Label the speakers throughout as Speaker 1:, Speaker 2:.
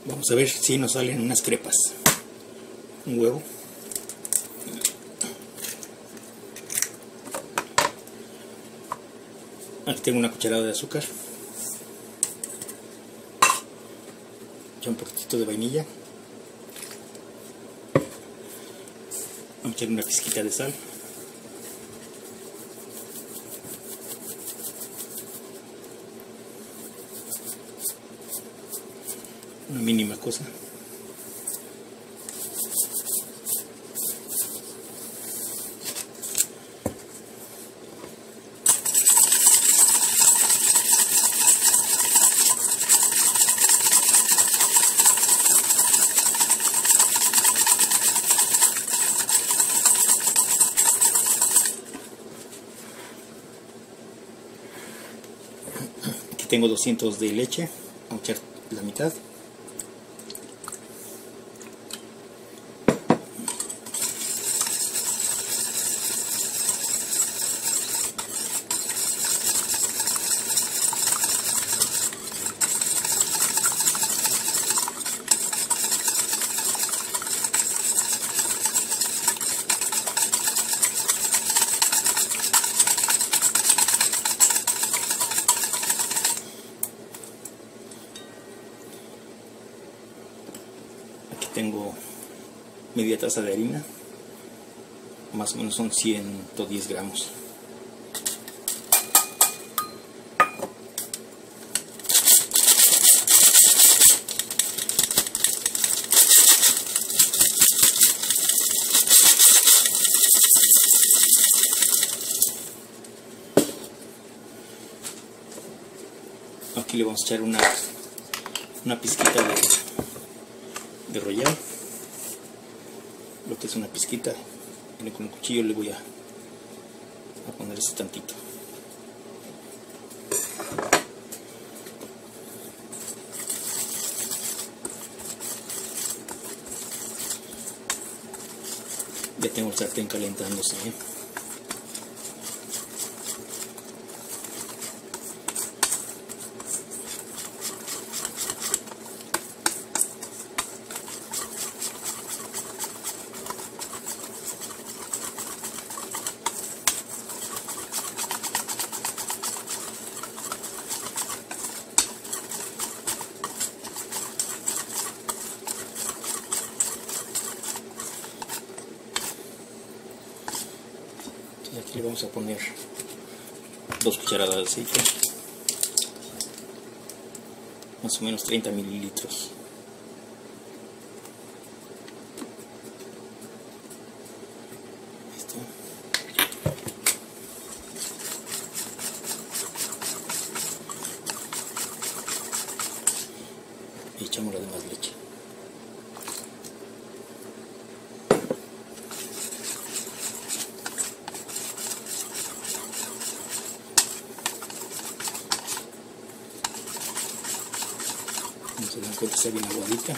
Speaker 1: Vamos a ver si nos salen unas crepas. Un huevo. Aquí tengo una cucharada de azúcar. Ya un poquitito de vainilla. Vamos a echar una pizquita de sal. Una mínima cosa. Aquí tengo 200 de leche. Vamos a echar la mitad. Tengo media taza de harina, más o menos son 110 gramos. Aquí le vamos a echar una pizquita de royal, lo que es una pizquita. Y con el cuchillo le voy a poner ese tantito. Ya tengo el sartén calentándose, ¿eh? Y aquí le vamos a poner 2 cucharadas de aceite, más o menos 30 mililitros. Listo. Y echamos la demás leche. Se dan cuenta que está bien aguadita.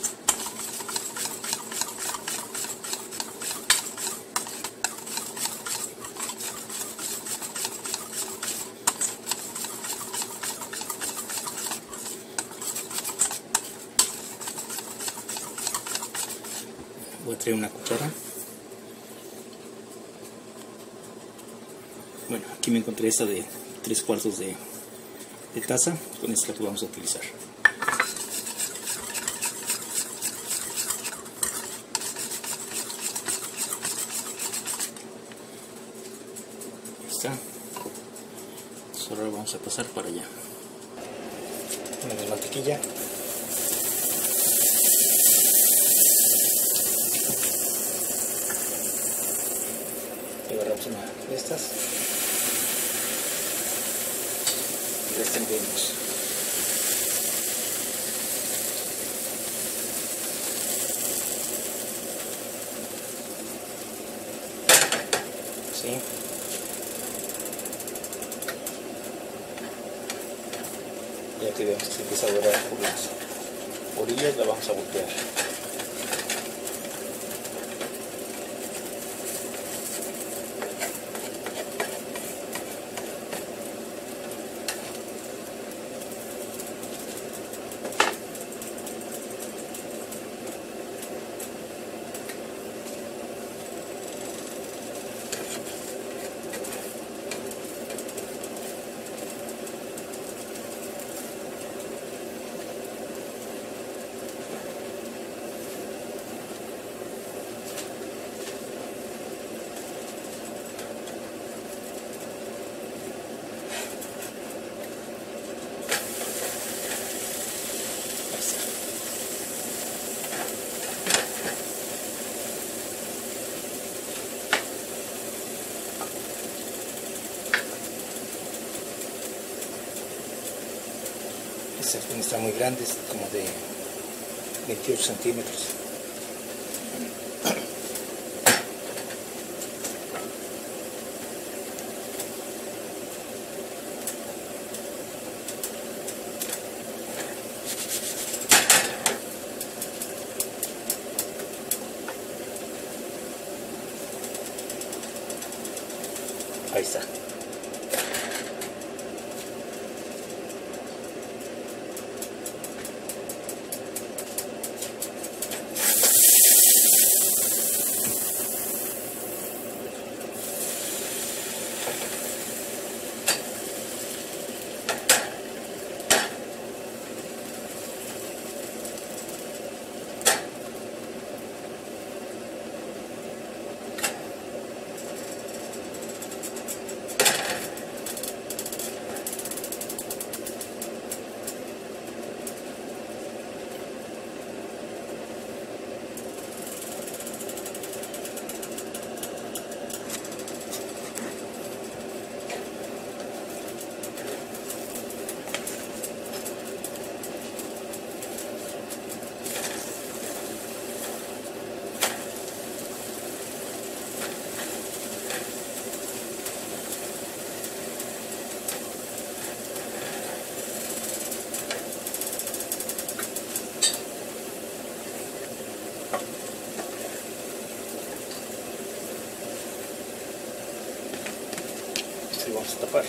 Speaker 1: Voy a traer una cuchara. Bueno, aquí me encontré esta de 3/4 de taza. Con esta que vamos a utilizar. Está. Entonces ahora vamos a pasar para allá. Ponemos mantequilla. Y agarramos una de estas y la extendemos. ¿Sí? Ya que vemos que se empieza a dorar por las orillas, la vamos a voltear. Este sartén está muy grande, es como de 28 centímetros. Ahí está. Y vamos a tapar.